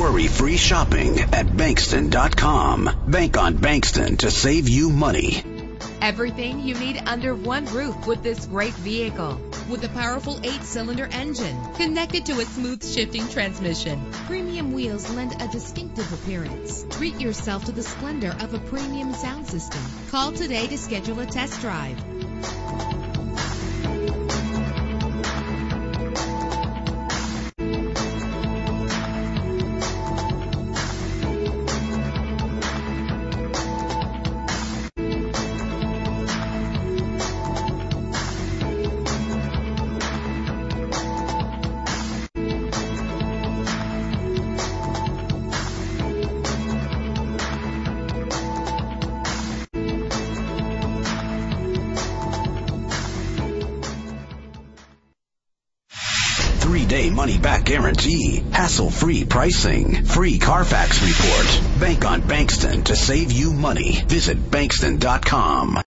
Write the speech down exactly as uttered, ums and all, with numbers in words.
worry-free shopping at Bankston dot com. Bank on Bankston to save you money. Everything you need under one roof with this great vehicle. With a powerful eight-cylinder engine connected to a smooth shifting transmission, premium wheels lend a distinctive appearance. Treat yourself to the splendor of a premium sound system. Call today to schedule a test drive. Three-day money-back guarantee, hassle-free pricing, free Carfax report. Bank on Bankston to save you money. Visit Bankston dot com.